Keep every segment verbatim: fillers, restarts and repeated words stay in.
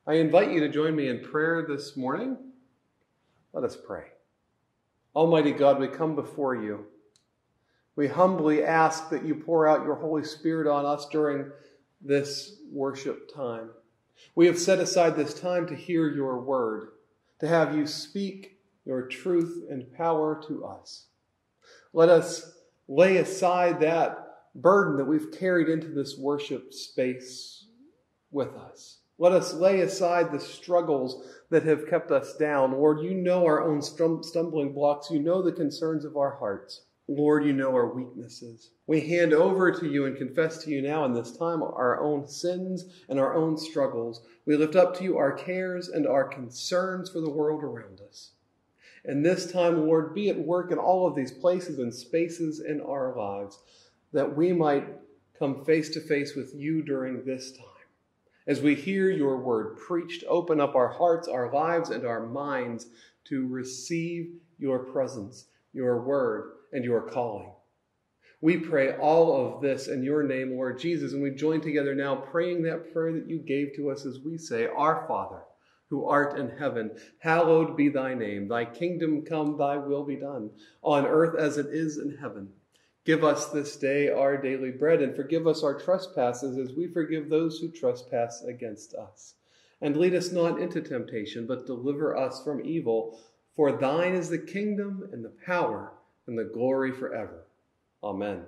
I invite you to join me in prayer this morning. Let us pray. Almighty God, we come before you. We humbly ask that you pour out your Holy Spirit on us during this worship time. We have set aside this time to hear your word, to have you speak your truth and power to us. Let us lay aside that burden that we've carried into this worship space with us. Let us lay aside the struggles that have kept us down. Lord, you know our own stumbling blocks. You know the concerns of our hearts. Lord, you know our weaknesses. We hand over to you and confess to you now in this time our own sins and our own struggles. We lift up to you our cares and our concerns for the world around us. And this time, Lord, be at work in all of these places and spaces in our lives, that we might come face to face with you during this time. As we hear your word preached, open up our hearts, our lives, and our minds to receive your presence, your word, and your calling. We pray all of this in your name, Lord Jesus, and we join together now praying that prayer that you gave to us as we say, Our Father, who art in heaven, hallowed be thy name. Thy kingdom come, thy will be done, on earth as it is in heaven. Give us this day our daily bread, and forgive us our trespasses as we forgive those who trespass against us. And lead us not into temptation, but deliver us from evil. For thine is the kingdom and the power and the glory forever. Amen.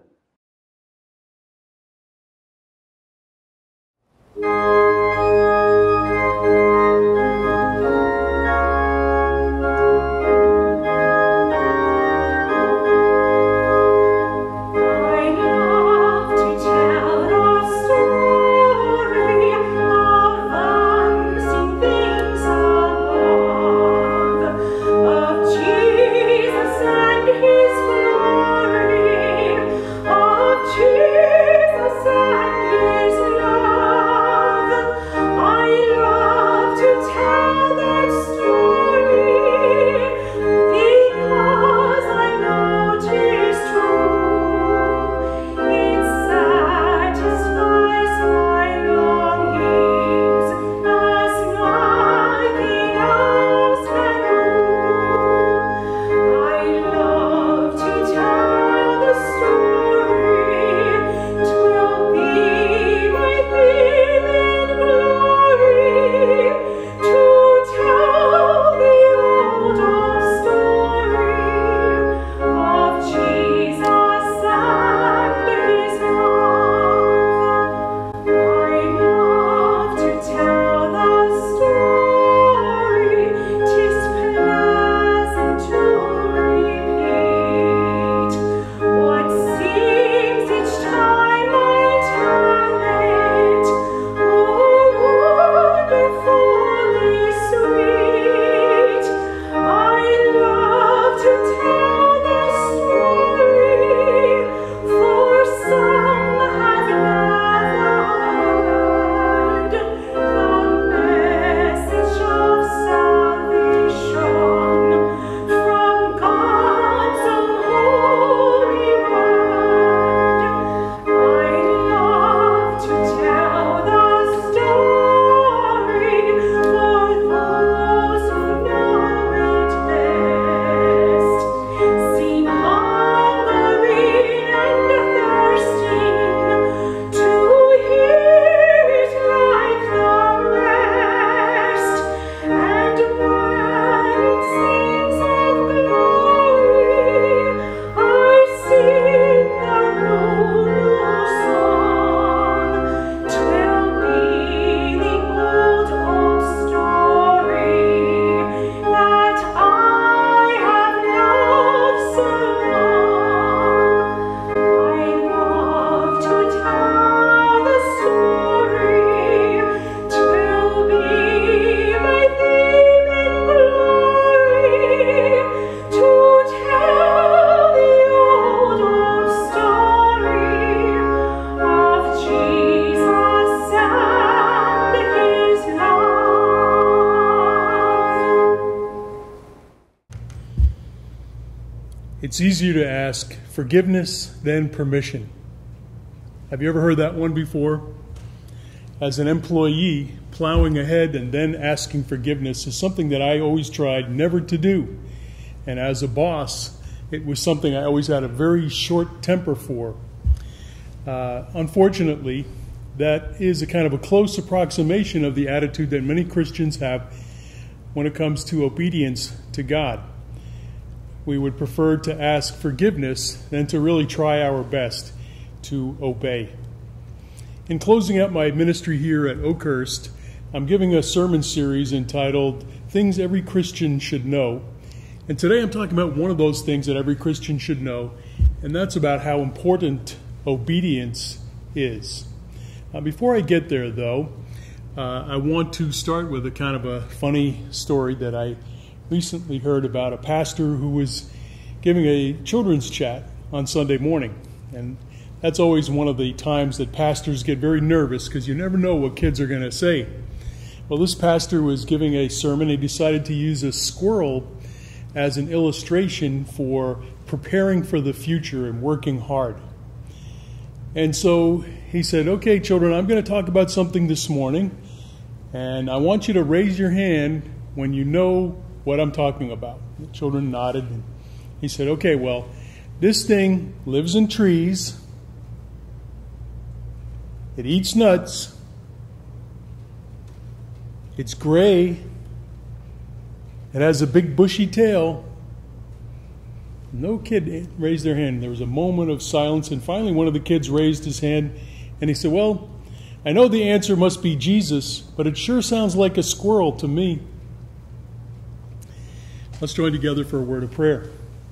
It's easier to ask forgiveness than permission. Have you ever heard that one before? As an employee, plowing ahead and then asking forgiveness is something that I always tried never to do. And as a boss, it was something I always had a very short temper for. Uh, unfortunately, that is a kind of a close approximation of the attitude that many Christians have when it comes to obedience to God. We would prefer to ask forgiveness than to really try our best to obey. In closing out my ministry here at Oakhurst, I'm giving a sermon series entitled Things Every Christian Should Know. And today I'm talking about one of those things that every Christian should know, and that's about how important obedience is. Uh, before I get there, though, uh, I want to start with a kind of a funny story that I recently heard about a pastor who was giving a children's chat on Sunday morning. And that's always one of the times that pastors get very nervous because you never know what kids are going to say. Well, this pastor was giving a sermon. He decided to use a squirrel as an illustration for preparing for the future and working hard. And so he said, okay, children, I'm going to talk about something this morning, and I want you to raise your hand when you know what I'm talking about. The children nodded. And he said, okay, well, this thing lives in trees. It eats nuts. It's gray. It has a big bushy tail. No kid raised their hand. There was a moment of silence, and finally one of the kids raised his hand, and he said, well, I know the answer must be Jesus, but it sure sounds like a squirrel to me. Let's join together for a word of prayer.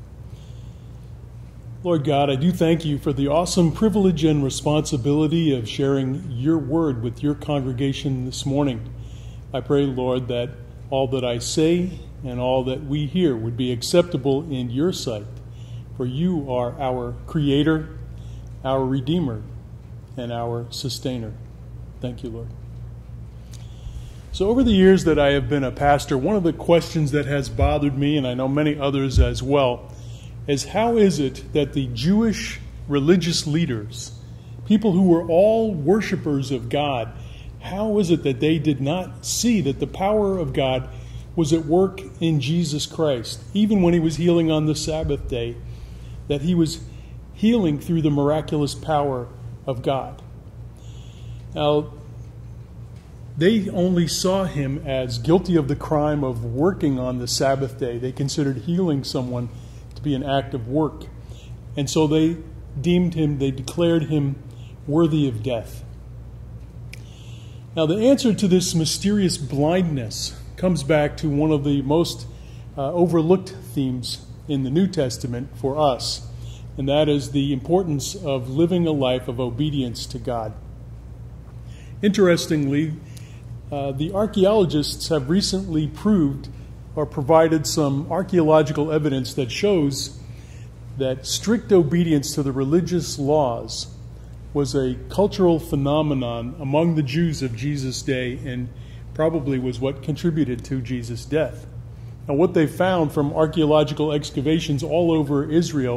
Lord God, I do thank you for the awesome privilege and responsibility of sharing your word with your congregation this morning. I pray, Lord, that all that I say and all that we hear would be acceptable in your sight, for you are our Creator, our Redeemer, and our Sustainer. Thank you, Lord. So over the years that I have been a pastor, one of the questions that has bothered me, and I know many others as well, is how is it that the Jewish religious leaders, people who were all worshipers of God, how is it that they did not see that the power of God was at work in Jesus Christ, even when he was healing on the Sabbath day, that he was healing through the miraculous power of God? Now, they only saw him as guilty of the crime of working on the Sabbath day. They considered healing someone to be an act of work. And so they deemed him, they declared him worthy of death. Now, the answer to this mysterious blindness comes back to one of the most uh, overlooked themes in the New Testament for us, and that is the importance of living a life of obedience to God. Interestingly, uh, the archaeologists have recently proved or provided some archaeological evidence that shows that strict obedience to the religious laws was a cultural phenomenon among the Jews of Jesus' day and probably was what contributed to Jesus' death. Now, what they found from archaeological excavations all over Israel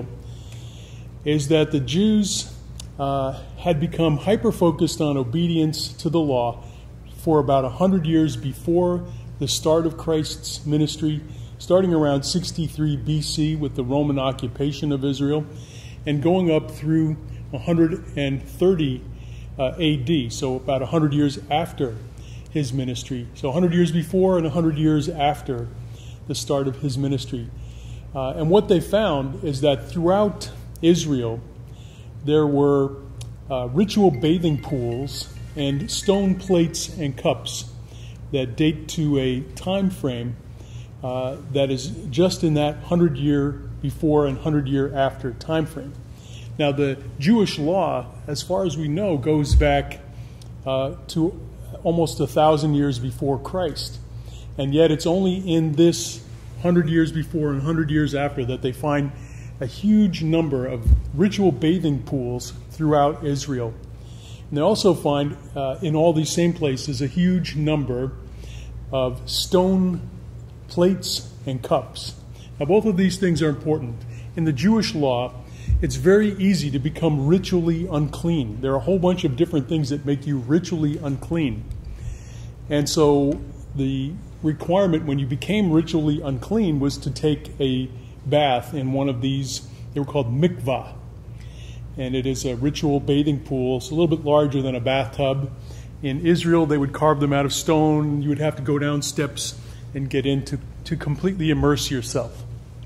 is that the Jews uh, had become hyper-focused on obedience to the law for about one hundred years before the start of Christ's ministry, starting around sixty-three B C with the Roman occupation of Israel, and going up through one hundred thirty uh, A D, so about one hundred years after his ministry. So one hundred years before and one hundred years after the start of his ministry. Uh, and what they found is that throughout Israel, there were uh, ritual bathing pools and stone plates and cups that date to a time frame uh, that is just in that one hundred year before and one hundred year after time frame. Now, the Jewish law, as far as we know, goes back uh, to almost a thousand years before Christ. And yet it's only in this one hundred years before and one hundred years after that they find a huge number of ritual bathing pools throughout Israel. And they also find uh, in all these same places a huge number of stone plates and cups. Now, both of these things are important. In the Jewish law, it's very easy to become ritually unclean. There are a whole bunch of different things that make you ritually unclean. And so the requirement when you became ritually unclean was to take a bath in one of these, they were called mikvah. And it is a ritual bathing pool. It's a little bit larger than a bathtub. In Israel, they would carve them out of stone. You would have to go down steps and get in to, to completely immerse yourself.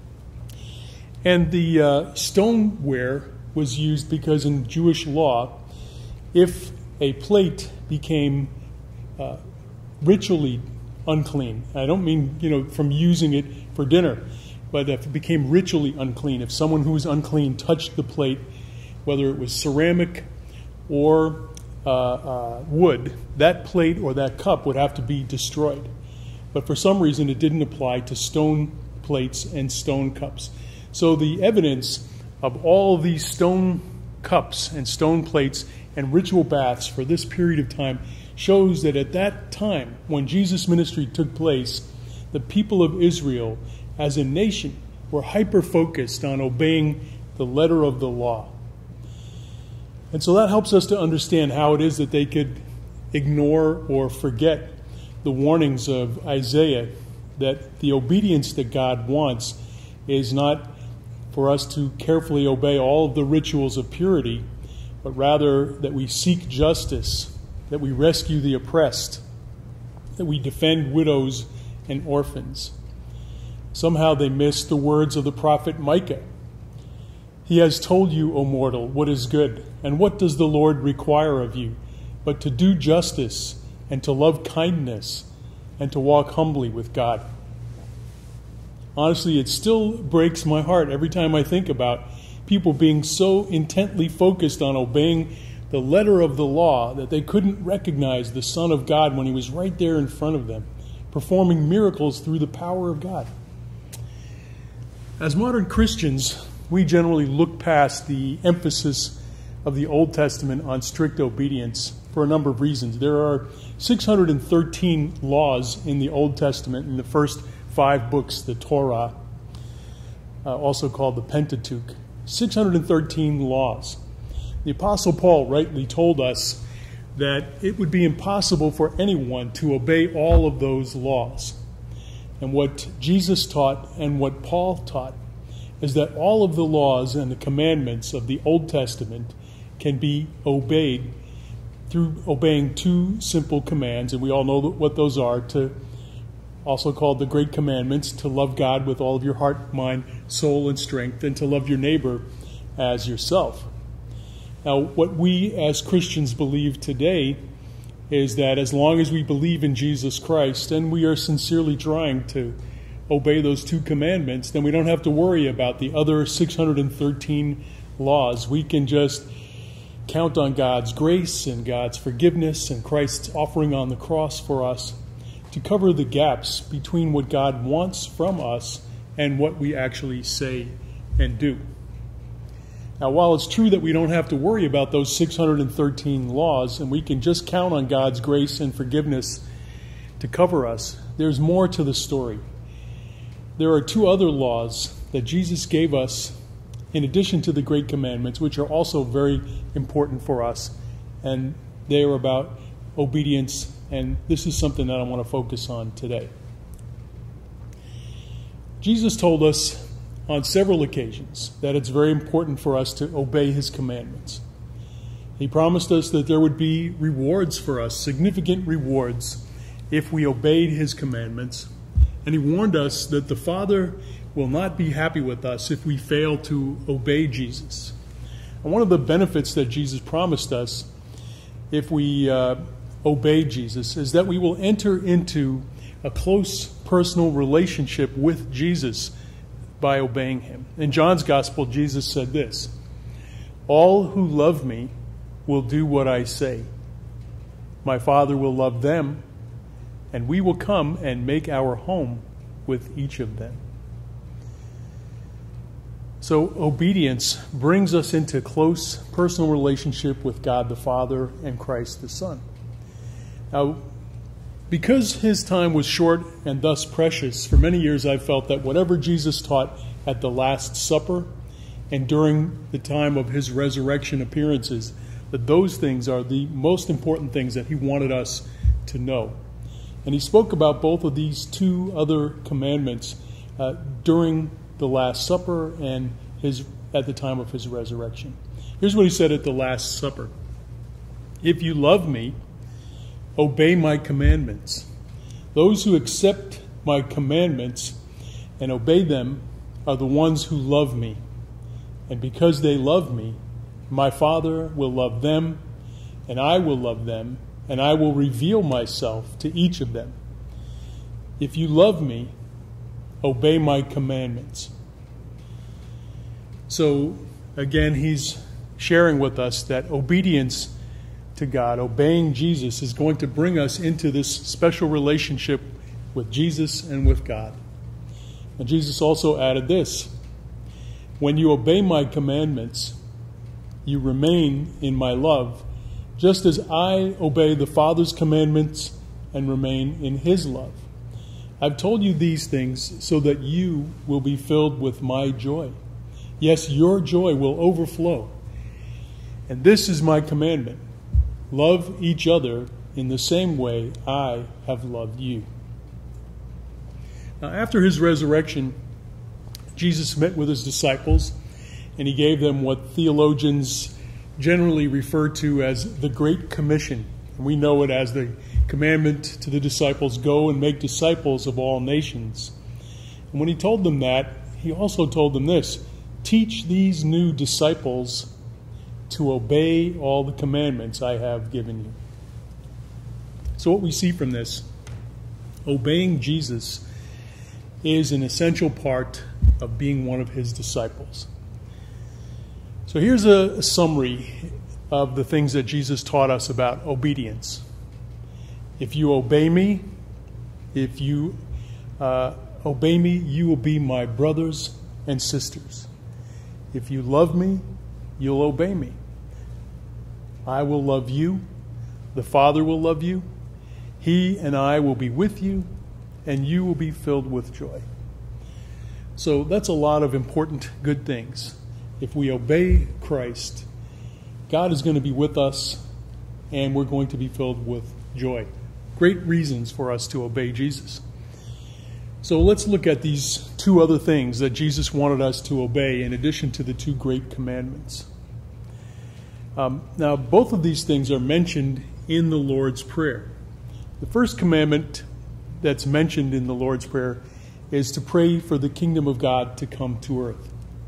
And the uh, stoneware was used because in Jewish law, if a plate became uh, ritually unclean, I don't mean, you know, from using it for dinner, but if it became ritually unclean, if someone who was unclean touched the plate, whether it was ceramic or uh, uh, wood, that plate or that cup would have to be destroyed. But for some reason, it didn't apply to stone plates and stone cups. So the evidence of all of these stone cups and stone plates and ritual baths for this period of time shows that at that time, when Jesus' ministry took place, the people of Israel as a nation were hyper-focused on obeying the letter of the law. And so that helps us to understand how it is that they could ignore or forget the warnings of Isaiah that the obedience that God wants is not for us to carefully obey all of the rituals of purity, but rather that we seek justice, that we rescue the oppressed, that we defend widows and orphans. Somehow they missed the words of the prophet Micah. He has told you, O mortal, what is good, and what does the Lord require of you, but to do justice, and to love kindness, and to walk humbly with God. Honestly, it still breaks my heart every time I think about people being so intently focused on obeying the letter of the law that they couldn't recognize the Son of God when he was right there in front of them, performing miracles through the power of God. As modern Christians, we generally look past the emphasis of the Old Testament on strict obedience for a number of reasons. There are six hundred thirteen laws in the Old Testament, in the first five books, the Torah, uh, also called the Pentateuch. six hundred thirteen laws. The Apostle Paul rightly told us that it would be impossible for anyone to obey all of those laws. And what Jesus taught and what Paul taught is that all of the laws and the commandments of the Old Testament can be obeyed through obeying two simple commands, and we all know what those are, to also called the Great Commandments, to love God with all of your heart, mind, soul, and strength, and to love your neighbor as yourself. Now, what we as Christians believe today is that as long as we believe in Jesus Christ, and we are sincerely trying to obey those two commandments, then we don't have to worry about the other six hundred thirteen laws. We can just count on God's grace and God's forgiveness and Christ's offering on the cross for us to cover the gaps between what God wants from us and what we actually say and do. Now, while it's true that we don't have to worry about those six hundred thirteen laws and we can just count on God's grace and forgiveness to cover us, there's more to the story. There are two other laws that Jesus gave us in addition to the Great Commandments, which are also very important for us, and they are about obedience, and this is something that I want to focus on today. Jesus told us on several occasions that it's very important for us to obey his commandments. He promised us that there would be rewards for us, significant rewards, if we obeyed his commandments. And he warned us that the Father will not be happy with us if we fail to obey Jesus. And one of the benefits that Jesus promised us if we uh, obey Jesus is that we will enter into a close personal relationship with Jesus by obeying him. In John's Gospel, Jesus said this, "All who love me will do what I say. My Father will love them, and we will come and make our home with each of them." So obedience brings us into close personal relationship with God the Father and Christ the Son. Now, because his time was short and thus precious, for many years I've felt that whatever Jesus taught at the Last Supper and during the time of his resurrection appearances, that those things are the most important things that he wanted us to know. And he spoke about both of these two other commandments uh, during the Last Supper and his at the time of his resurrection. Here's what he said at the Last Supper. If you love me, obey my commandments. Those who accept my commandments and obey them are the ones who love me. And because they love me, my Father will love them, and I will love them, and I will reveal myself to each of them. If you love me, obey my commandments. So, again, he's sharing with us that obedience to God, obeying Jesus, is going to bring us into this special relationship with Jesus and with God. And Jesus also added this: when you obey my commandments, you remain in my love, just as I obey the Father's commandments and remain in his love. I've told you these things so that you will be filled with my joy. Yes, your joy will overflow. And this is my commandment: love each other in the same way I have loved you. Now, after his resurrection, Jesus met with his disciples, and he gave them what theologians generally refer to as the Great Commission. And we know it as the commandment to the disciples, go and make disciples of all nations. And when he told them that, he also told them this: teach these new disciples to obey all the commandments I have given you. So what we see from this, obeying Jesus is an essential part of being one of his disciples. So here's a, a summary of the things that Jesus taught us about obedience. If you obey me, if you uh, obey me, you will be my brothers and sisters. If you love me, you'll obey me. I will love you. The Father will love you. He and I will be with you, and you will be filled with joy. So that's a lot of important good things. If we obey Christ, God is going to be with us, and we're going to be filled with joy. Great reasons for us to obey Jesus. So let's look at these two other things that Jesus wanted us to obey in addition to the two great commandments. Um, now, both of these things are mentioned in the Lord's Prayer. The first commandment that's mentioned in the Lord's Prayer is to pray for the kingdom of God to come to earth.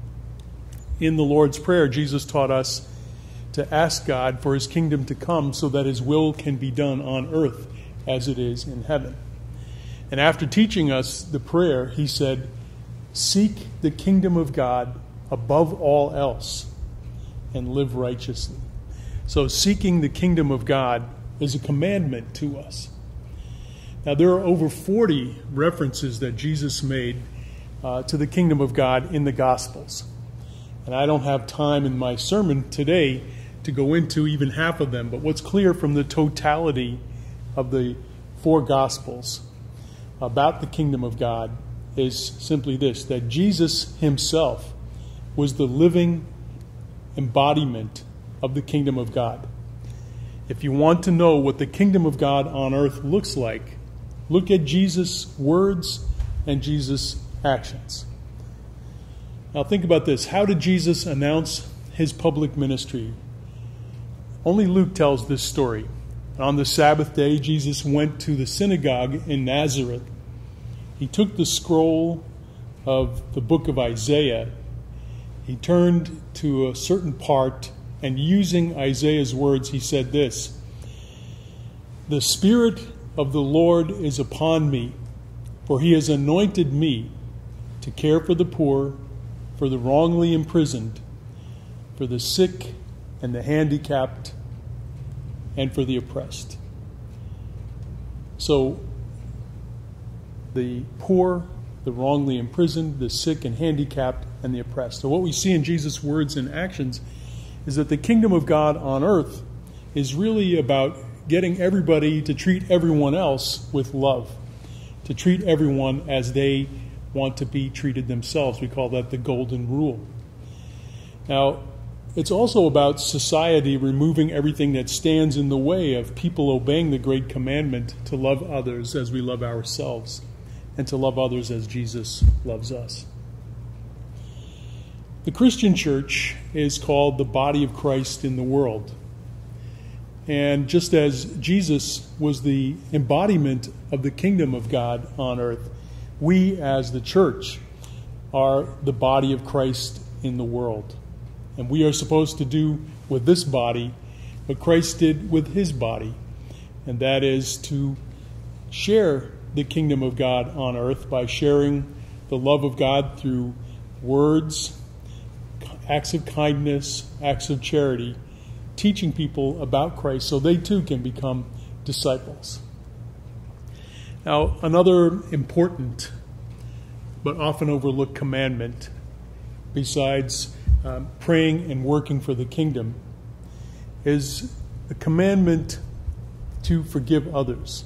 In the Lord's Prayer, Jesus taught us to ask God for his kingdom to come so that his will can be done on earth as it is in heaven. And after teaching us the prayer, he said, seek the kingdom of God above all else and live righteously. So seeking the kingdom of God is a commandment to us. Now, there are over forty references that Jesus made uh, to the kingdom of God in the Gospels. And I don't have time in my sermon today to go into even half of them, but what's clear from the totality of the four Gospels about the kingdom of God is simply this: that Jesus himself was the living embodiment of the kingdom of God. If you want to know what the kingdom of God on earth looks like, look at Jesus' words and Jesus' actions. Now think about this. How did Jesus announce his public ministry? Only Luke tells this story. On the Sabbath day, Jesus went to the synagogue in Nazareth. He took the scroll of the book of Isaiah. He turned to a certain part, and using Isaiah's words, he said this: "The Spirit of the Lord is upon me, for he has anointed me to care for the poor, for the wrongly imprisoned, for the sick and the handicapped, and for the oppressed." So, the poor, the wrongly imprisoned, the sick and handicapped, and the oppressed. So what we see in Jesus' words and actions is that the kingdom of God on earth is really about getting everybody to treat everyone else with love, to treat everyone as they want to be treated themselves. We call that the golden rule. Now, it's also about society removing everything that stands in the way of people obeying the great commandment to love others as we love ourselves, and to love others as Jesus loves us. The Christian church is called the body of Christ in the world. And just as Jesus was the embodiment of the kingdom of God on earth, we as the church are the body of Christ in the world. And we are supposed to do with this body what Christ did with his body, and that is to share the kingdom of God on earth by sharing the love of God through words, acts of kindness, acts of charity, teaching people about Christ so they too can become disciples. Now, another important but often overlooked commandment, besides um, praying and working for the kingdom, is the commandment to forgive others.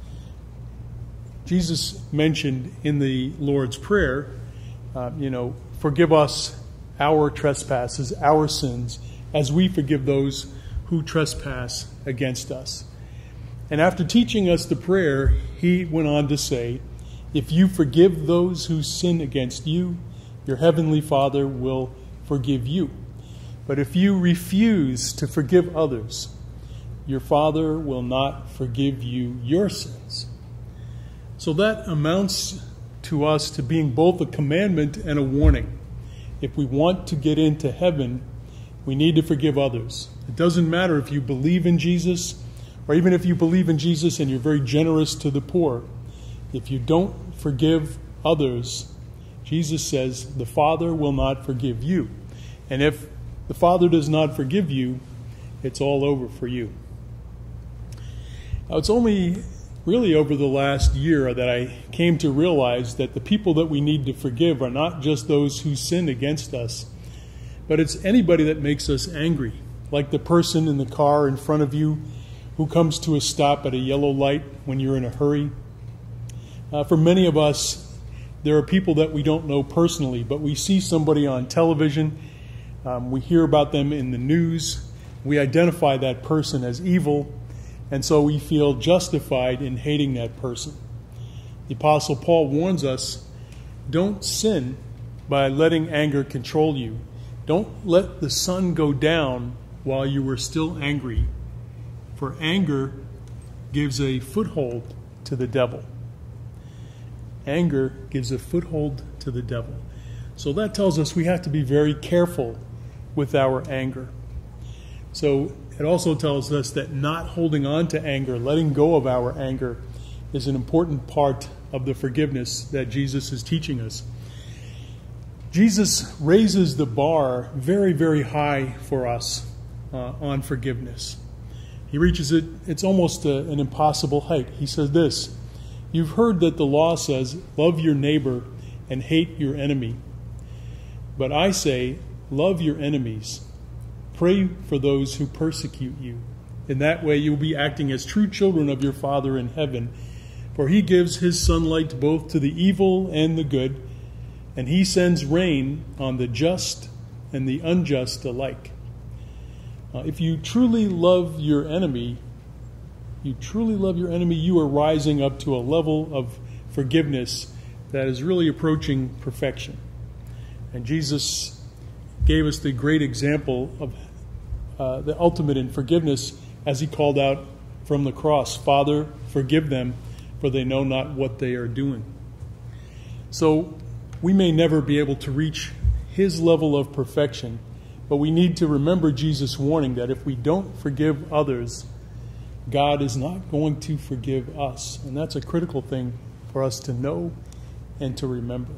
Jesus mentioned in the Lord's Prayer, uh, you know, forgive us our trespasses, our sins, as we forgive those who trespass against us. And after teaching us the prayer, he went on to say, if you forgive those who sin against you, your heavenly Father will forgive you. But if you refuse to forgive others, your Father will not forgive you your sins. So that amounts to us to being both a commandment and a warning. If we want to get into heaven, we need to forgive others. It doesn't matter if you believe in Jesus, or even if you believe in Jesus and you're very generous to the poor. If you don't forgive others, Jesus says the Father will not forgive you. And if the Father does not forgive you, it's all over for you. Now, it's only really over the last year that I came to realize that the people that we need to forgive are not just those who sin against us, but it's anybody that makes us angry, like the person in the car in front of you who comes to a stop at a yellow light when you're in a hurry. Uh, for many of us, there are people that we don't know personally, but we see somebody on television, um, we hear about them in the news, we identify that person as evil, and so we feel justified in hating that person. The Apostle Paul warns us, don't sin by letting anger control you. Don't let the sun go down while you were still angry, for anger gives a foothold to the devil. Anger gives a foothold to the devil. So that tells us we have to be very careful with our anger. So it also tells us that not holding on to anger, letting go of our anger, is an important part of the forgiveness that Jesus is teaching us. Jesus raises the bar very, very high for us uh, on forgiveness. He reaches it, it's almost a, an impossible height. He says this, you've heard that the law says, love your neighbor and hate your enemy. But I say, love your enemies. Pray for those who persecute you. In that way you'll be acting as true children of your Father in heaven. For he gives his sunlight both to the evil and the good, and he sends rain on the just and the unjust alike. Uh, if you truly love your enemy, you truly love your enemy, you are rising up to a level of forgiveness that is really approaching perfection. And Jesus gave us the great example of uh, the ultimate in forgiveness as he called out from the cross, Father, forgive them, for they know not what they are doing. So we may never be able to reach his level of perfection, but we need to remember Jesus' warning that if we don't forgive others, God is not going to forgive us. And that's a critical thing for us to know and to remember.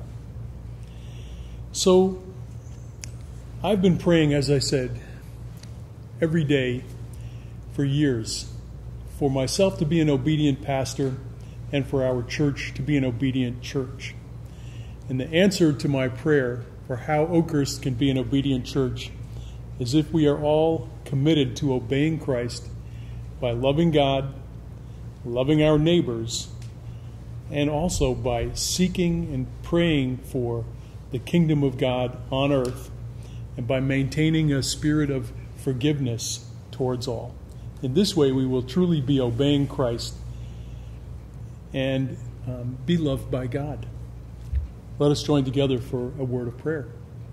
So I've been praying, as I said, every day for years for myself to be an obedient pastor and for our church to be an obedient church. And the answer to my prayer for how Oakhurst can be an obedient church is if we are all committed to obeying Christ by loving God, loving our neighbors, and also by seeking and praying for the kingdom of God on earth and by maintaining a spirit of forgiveness towards all. In this way, we will truly be obeying Christ and um, be loved by God. Let us join together for a word of prayer.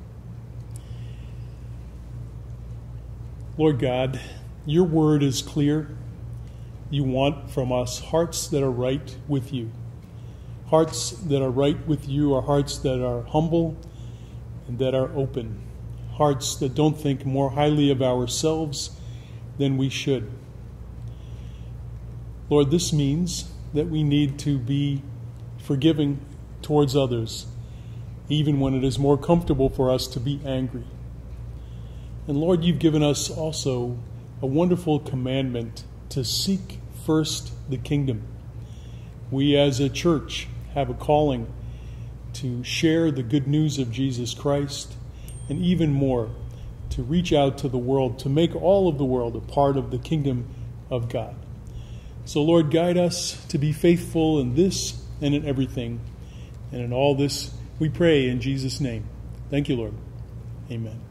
Lord God, your word is clear. You want from us hearts that are right with you. Hearts that are right with you are hearts that are humble and that are open. Hearts that don't think more highly of ourselves than we should. Lord, this means that we need to be forgiving towards others, even when it is more comfortable for us to be angry. And Lord, you've given us also a wonderful commandment to seek first the kingdom. We as a church have a calling to share the good news of Jesus Christ, and even more, to reach out to the world, to make all of the world a part of the kingdom of God. So Lord, guide us to be faithful in this and in everything. And in all this we pray in Jesus' name. Thank you, Lord. Amen.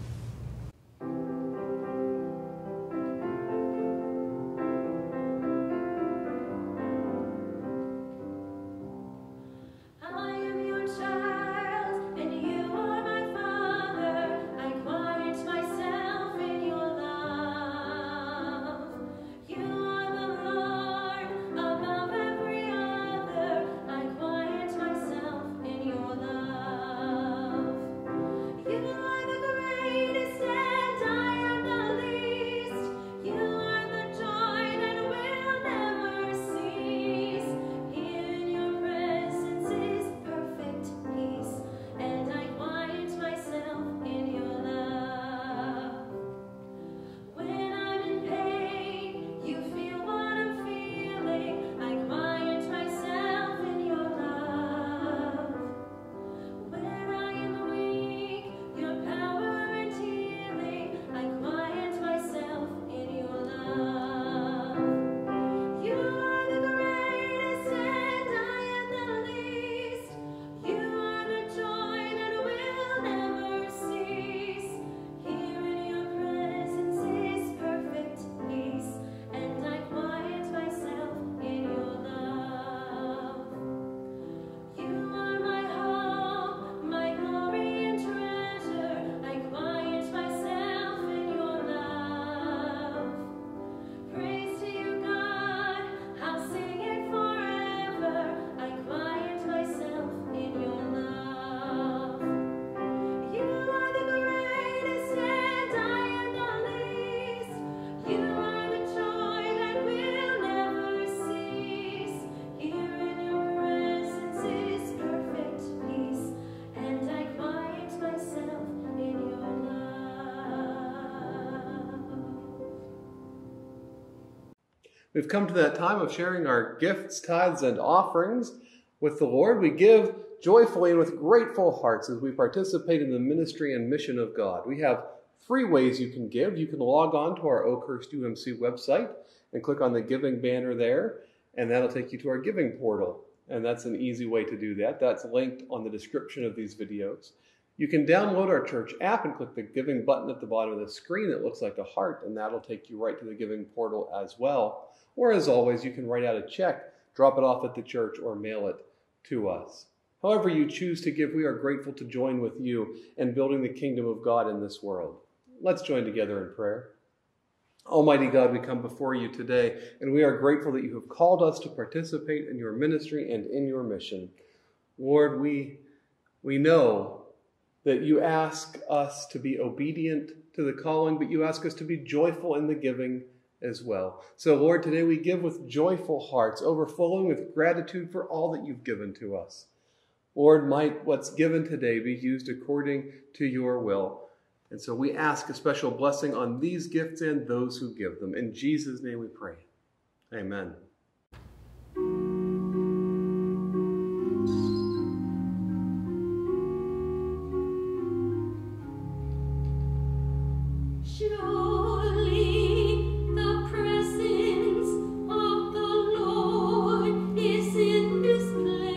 We've come to that time of sharing our gifts, tithes, and offerings with the Lord. We give joyfully and with grateful hearts as we participate in the ministry and mission of God. We have three ways you can give. You can log on to our Oakhurst U M C website and click on the giving banner there, and that'll take you to our giving portal. And that's an easy way to do that. That's linked on the description of these videos. You can download our church app and click the giving button at the bottom of the screen that looks like a heart, and that'll take you right to the giving portal as well. Or as always, you can write out a check, drop it off at the church, or mail it to us. However you choose to give, we are grateful to join with you in building the kingdom of God in this world. Let's join together in prayer. Almighty God, we come before you today, and we are grateful that you have called us to participate in your ministry and in your mission. Lord, we, we know that you ask us to be obedient to the calling, but you ask us to be joyful in the giving as well. So, Lord, today we give with joyful hearts, overflowing with gratitude for all that you've given to us. Lord, might what's given today be used according to your will. And so we ask a special blessing on these gifts and those who give them. In Jesus' name we pray. Amen.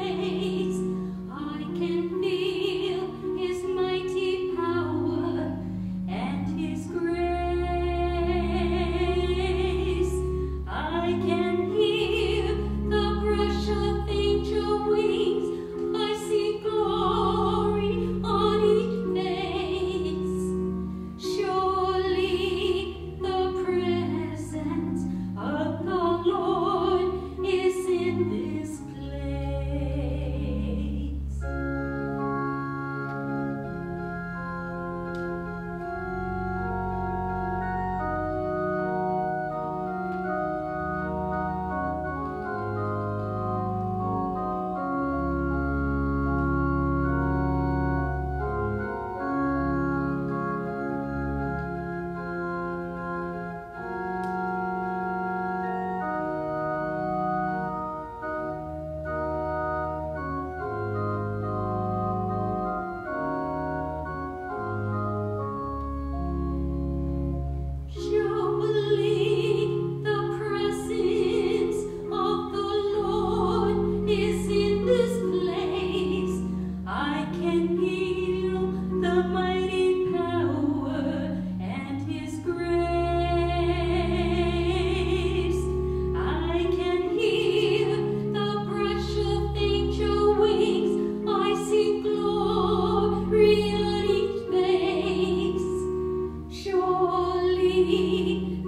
I can feel his mighty power. thee,